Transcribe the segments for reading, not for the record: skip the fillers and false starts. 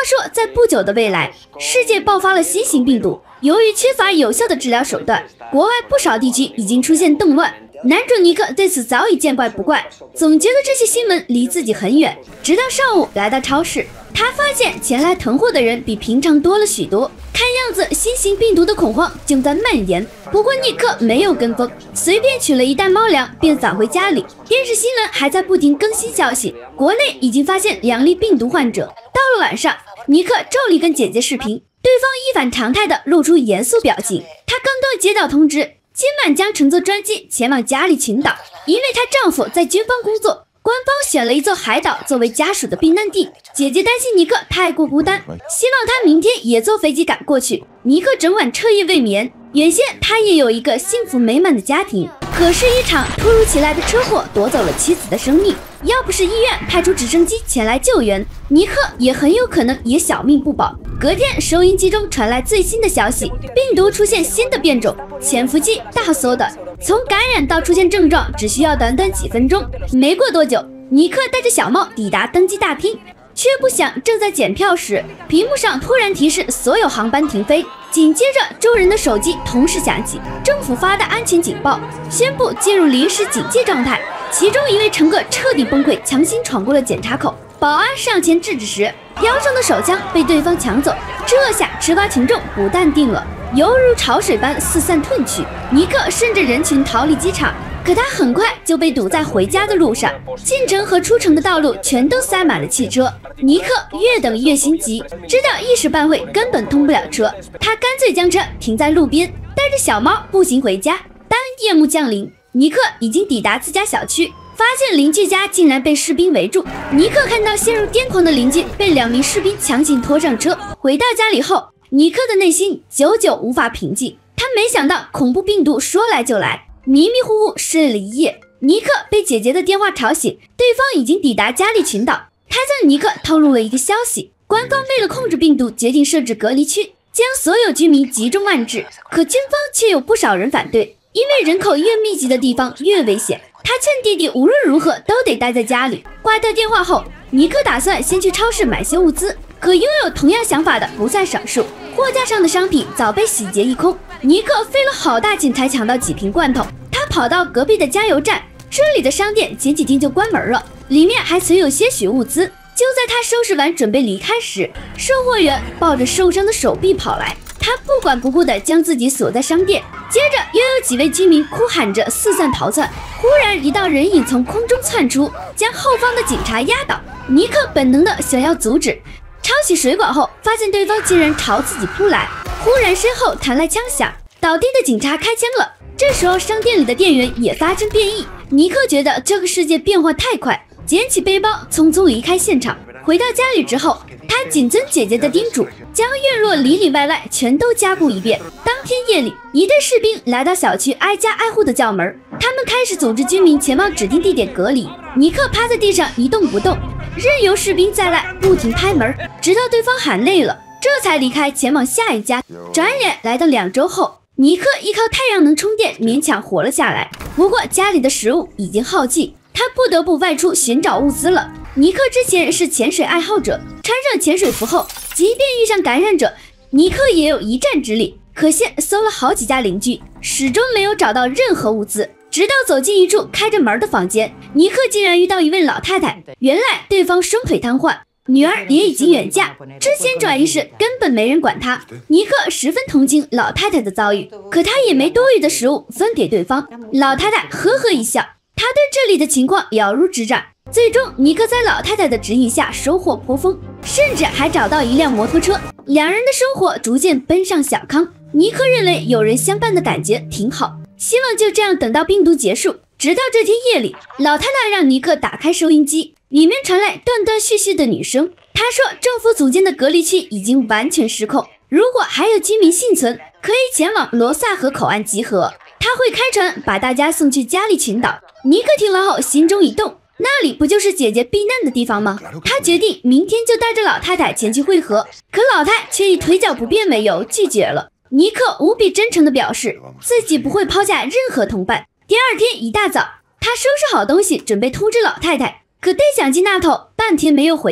说，在不久的未来，世界爆发了新型病毒，由于缺乏有效的治疗手段，国外不少地区已经出现动乱。男主尼克对此早已见怪不怪，总觉得这些新闻离自己很远。直到上午来到超市，他发现前来囤货的人比平常多了许多，看样子新型病毒的恐慌正在蔓延。不过尼克没有跟风，随便取了一袋猫粮便返回家里。电视新闻还在不停更新消息，国内已经发现2例病毒患者。到了晚上，尼克照例跟姐姐视频，对方一反常态的露出严肃表情。他刚刚接到通知，今晚将乘坐专机前往家里群岛，因为她丈夫在军方工作，官方选了一座海岛作为家属的避难地。姐姐担心尼克太过孤单，希望他明天也坐飞机赶过去。尼克整晚彻夜未眠，原先他也有一个幸福美满的家庭，可是一场突如其来的车祸夺走了妻子的生命。要不是医院派出直升机前来救援，尼克也很有可能也小命不保。隔天，收音机中传来最新的消息，病毒出现新的变种，潜伏期大缩短，从感染到出现症状只需要短短几分钟。没过多久，尼克带着小猫抵达登机大厅，却不想正在检票时，屏幕上突然提示所有航班停飞。紧接着，众人的手机同时响起政府发的安全警报，宣布进入临时警戒状态。其中一位乘客彻底崩溃，强行闯过了检查口。保安上前制止时，腰上的手枪被对方抢走。这下吃瓜群众不淡定了，犹如潮水般四散退去。尼克顺着人群逃离机场，可他很快就被堵在回家的路上。进城和出城的道路全都塞满了汽车，尼克越等越心急，知道一时半会根本通不了车，他干脆将车停在路边，带着小猫步行回家。当夜幕降临，尼克已经抵达自家小区，发现邻居家竟然被士兵围住。尼克看到陷入癫狂的邻居被2名士兵强行拖上车。回到家里后，尼克的内心久久无法平静。他没想到恐怖病毒说来就来，迷迷糊糊睡了一夜。尼克被姐姐的电话吵醒，对方已经抵达加利群岛。他向尼克透露了一个消息，官方为了控制病毒，决定设置隔离区，将所有居民集中安置。可军方却有不少人反对，因为人口越密集的地方越危险。他劝弟弟无论如何都得待在家里。挂掉电话后，尼克打算先去超市买些物资，可拥有同样想法的不在少数，货架上的商品早被洗劫一空。尼克费了好大劲才抢到几瓶罐头，他跑到隔壁的加油站，这里的商店前几天就关门了，里面还存有些许物资。就在他收拾完准备离开时，售货员抱着受伤的手臂跑来，他不管不顾地将自己锁在商店。接着又有几位居民哭喊着四散逃窜，忽然一道人影从空中窜出，将后方的警察压倒。尼克本能地想要阻止，抄起水管后发现对方竟然朝自己扑来，忽然身后传来枪响，倒地的警察开枪了。这时候商店里的店员也发生变异，尼克觉得这个世界变化太快，捡起背包匆匆离开现场。回到家里之后，他谨遵姐姐的叮嘱，将院落里里外外全都加固一遍。当天夜里，一队士兵来到小区，挨家挨户的叫门，他们开始组织居民前往指定地点隔离。尼克趴在地上一动不动，任由士兵在外不停拍门，直到对方喊累了，这才离开前往下一家。转眼来到2周后，尼克依靠太阳能充电勉强活了下来，不过家里的食物已经耗尽，他不得不外出寻找物资了。尼克之前是潜水爱好者，穿上潜水服后，即便遇上感染者，尼克也有一战之力。可惜搜了好几家邻居，始终没有找到任何物资。直到走进一处开着门的房间，尼克竟然遇到一位老太太。原来对方双腿瘫痪，女儿也已经远嫁，之前转移时根本没人管她。尼克十分同情老太太的遭遇，可他也没多余的食物分给对方。老太太呵呵一笑，她对这里的情况了如指掌。最终，尼克在老太太的指引下收获颇丰，甚至还找到一辆摩托车，两人的生活逐渐奔上小康。尼克认为有人相伴的感觉挺好，希望就这样等到病毒结束。直到这天夜里，老太太让尼克打开收音机，里面传来断断续续的女声。她说政府组建的隔离区已经完全失控，如果还有居民幸存，可以前往罗萨河口岸集合，他会开船把大家送去加利群岛。尼克听了后心中一动，那里不就是姐姐避难的地方吗？他决定明天就带着老太太前去会合，可老太却以腿脚不便为由拒绝了。尼克无比真诚地表示自己不会抛下任何同伴。第二天一大早，他收拾好东西准备通知老太太，可对讲机那头半天没有回应。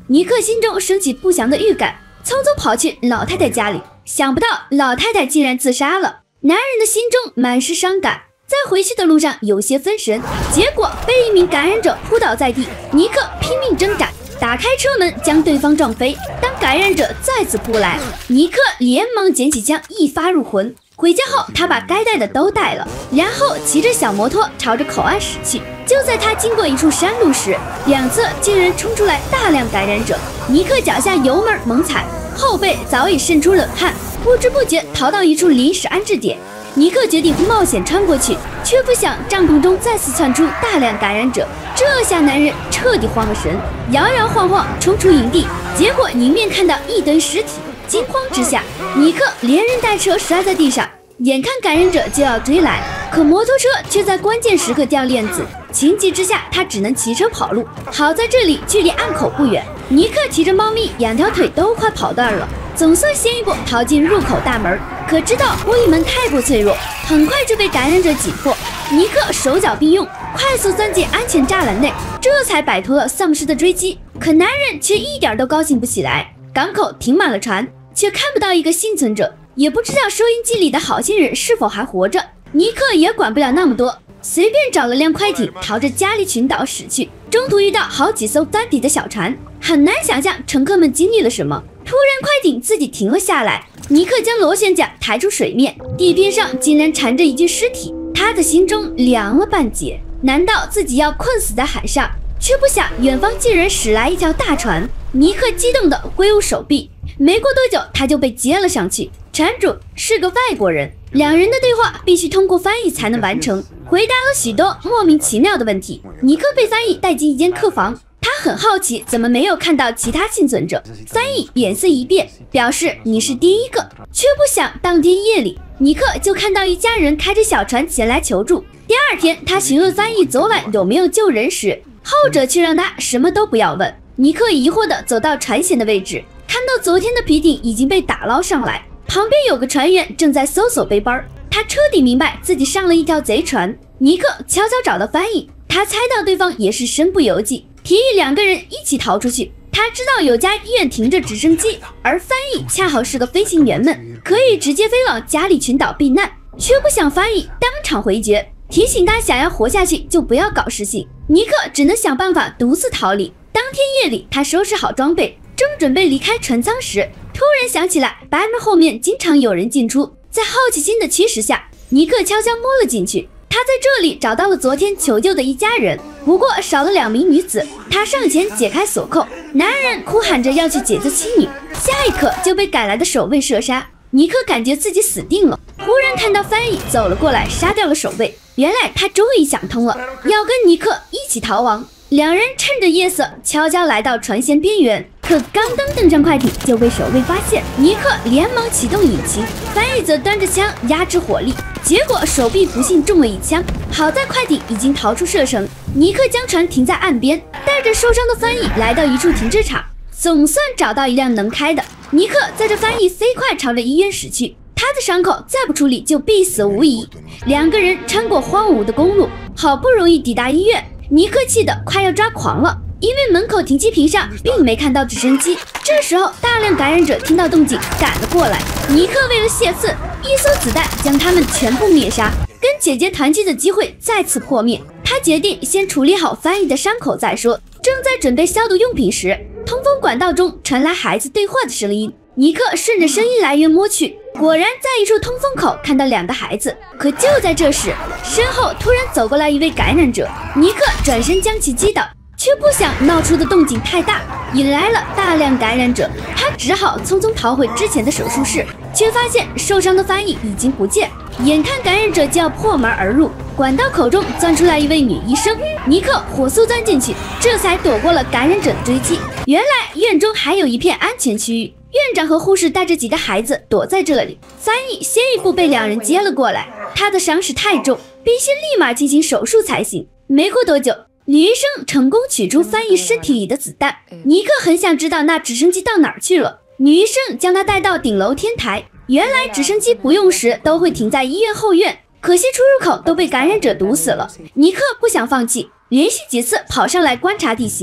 尼克心中升起不祥的预感，匆匆跑去老太太家里，想不到老太太竟然自杀了。男人的心中满是伤感，在回去的路上有些分神，结果被一名感染者扑倒在地。尼克拼命挣扎，打开车门将对方撞飞。当感染者再次扑来，尼克连忙捡起枪一发入魂。回家后，他把该带的都带了，然后骑着小摩托朝着口岸驶去。就在他经过一处山路时，两侧竟然冲出来大量感染者。尼克脚下油门猛踩，后背早已渗出冷汗，不知不觉逃到一处临时安置点。尼克决定冒险穿过去，却不想帐篷中再次窜出大量感染者。这下男人彻底慌了神，摇摇晃晃冲出营地，结果迎面看到一堆尸体。惊慌之下，尼克连人带车摔在地上，眼看感染者就要追来，可摩托车却在关键时刻掉链子，情急之下他只能骑车跑路。好在这里距离岸口不远，尼克提着猫咪两条腿都快跑断了，总算先一步逃进入口大门。可知道玻璃门太过脆弱，很快就被感染者挤破。尼克手脚并用，快速钻进安全栅栏内，这才摆脱了丧尸的追击。可男人却一点都高兴不起来，港口停满了船，却看不到一个幸存者，也不知道收音机里的好心人是否还活着。尼克也管不了那么多，随便找了辆快艇，朝着加利群岛驶去。中途遇到好几艘单底的小船，很难想象乘客们经历了什么。突然，快艇自己停了下来，尼克将螺旋桨抬出水面，地边上竟然缠着一具尸体。他的心中凉了半截，难道自己要困死在海上？却不想远方竟然驶来一条大船。尼克激动地挥舞手臂，没过多久他就被接了上去。船主是个外国人，两人的对话必须通过翻译才能完成，回答了许多莫名其妙的问题。尼克被翻译带进一间客房，他很好奇怎么没有看到其他幸存者。翻译脸色一变，表示你是第一个。却不想当天夜里，尼克就看到一家人开着小船前来求助。第二天，他询问翻译昨晚有没有救人时，后者却让他什么都不要问。尼克疑惑地走到船舷的位置，看到昨天的皮艇已经被打捞上来，旁边有个船员正在搜索背包。他彻底明白自己上了一条贼船。尼克悄悄找到翻译，他猜到对方也是身不由己，提议两个人一起逃出去。他知道有家医院停着直升机，而翻译恰好是个飞行员们，可以直接飞往加利群岛避难，却不想翻译当场回绝，提醒他想要活下去就不要搞事情。尼克只能想办法独自逃离。当天夜里，他收拾好装备，正准备离开船舱时，突然想起来白门后面经常有人进出。在好奇心的驱使下，尼克悄悄摸了进去。他在这里找到了昨天求救的一家人，不过少了2名女子。他上前解开锁扣，男人哭喊着要去解救妻女，下一刻就被赶来的守卫射杀。尼克感觉自己死定了，忽然看到翻译走了过来，杀掉了守卫。原来他终于想通了，要跟尼克一起逃亡。两人趁着夜色悄悄来到船舷边缘，可刚登上快艇就被守卫发现。尼克连忙启动引擎，翻译则端着枪压制火力，结果手臂不幸中了一枪。好在快艇已经逃出射程，尼克将船停在岸边，带着受伤的翻译来到一处停车场，总算找到一辆能开的。尼克载着翻译飞快朝着医院驶去，他的伤口再不处理就必死无疑。两个人穿过荒芜的公路，好不容易抵达医院。尼克气得快要抓狂了，因为门口停机坪上并没看到直升机。这时候，大量感染者听到动静赶了过来。尼克为了泄愤，一梭子弹将他们全部灭杀，跟姐姐团聚的机会再次破灭。他决定先处理好翻译的伤口再说。正在准备消毒用品时，通风管道中传来孩子对话的声音。尼克顺着声音来源摸去，果然在一处通风口看到2个孩子。可就在这时，身后突然走过来一位感染者，尼克转身将其击倒，却不想闹出的动静太大，引来了大量感染者。他只好匆匆逃回之前的手术室，却发现受伤的翻译已经不见。眼看感染者就要破门而入，管道口中钻出来一位女医生，尼克火速钻进去，这才躲过了感染者的追击。原来院中还有一片安全区域，院长和护士带着几个孩子躲在这里。翻译先一步被2人接了过来，他的伤势太重，必须立马进行手术才行。没过多久，女医生成功取出翻译身体里的子弹。尼克很想知道那直升机到哪儿去了。女医生将他带到顶楼天台，原来直升机不用时都会停在医院后院，可惜出入口都被感染者堵死了。尼克不想放弃，连续几次跑上来观察地形。这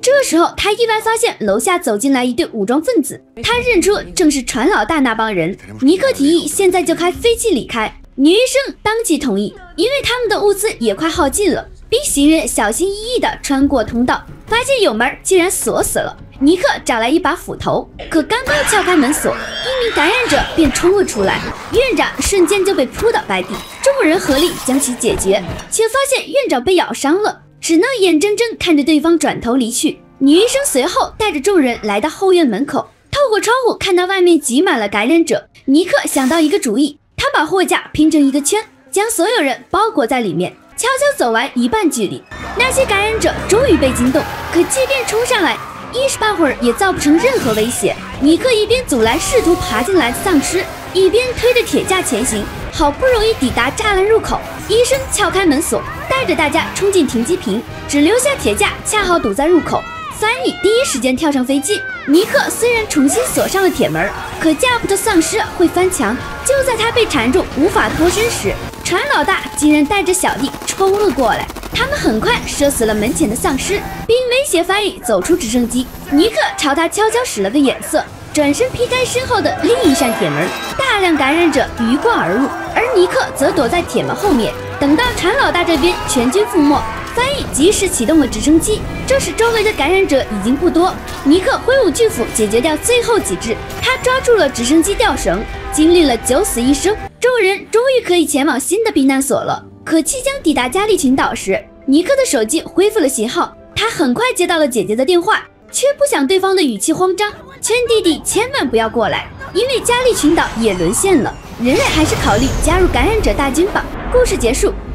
这个时候，他意外发现楼下走进来一队武装分子，他认出正是船老大那帮人。尼克提议现在就开飞机离开，女医生当即同意，因为他们的物资也快耗尽了。并行人小心翼翼地穿过通道，发现有门竟然锁死了。尼克找来一把斧头，可刚刚撬开门锁，一名感染者便冲了出来，院长瞬间就被扑倒在地。众人合力将其解决，却发现院长被咬伤了，只能眼睁睁看着对方转头离去。女医生随后带着众人来到后院门口，透过窗户看到外面挤满了感染者。尼克想到一个主意，他把货架拼成一个圈，将所有人包裹在里面，悄悄走完一半距离。那些感染者终于被惊动，可即便冲上来，一时半会儿也造不成任何威胁。尼克一边阻拦试图爬进来的丧尸，一边推着铁架前行。好不容易抵达栅栏入口，医生撬开门锁，带着大家冲进停机坪，只留下铁架恰好堵在入口。翻译第一时间跳上飞机。尼克虽然重新锁上了铁门，可架不得丧尸会翻墙。就在他被缠住无法脱身时，船老大竟然带着小弟冲了过来。他们很快射死了门前的丧尸，并威胁翻译走出直升机。尼克朝他悄悄使了个眼色，转身劈开身后的另一扇铁门，大量感染者鱼贯而入，而尼克则躲在铁门后面。等到船老大这边全军覆没，翻译及时启动了直升机。这时周围的感染者已经不多，尼克挥舞巨斧解决掉最后几只。他抓住了直升机吊绳，经历了9死1生，众人终于可以前往新的避难所了。可即将抵达加利群岛时，尼克的手机恢复了信号，他很快接到了姐姐的电话，却不想对方的语气慌张，劝弟弟千万不要过来，因为加利群岛也沦陷了，人类还是考虑加入感染者大军吧。故事结束。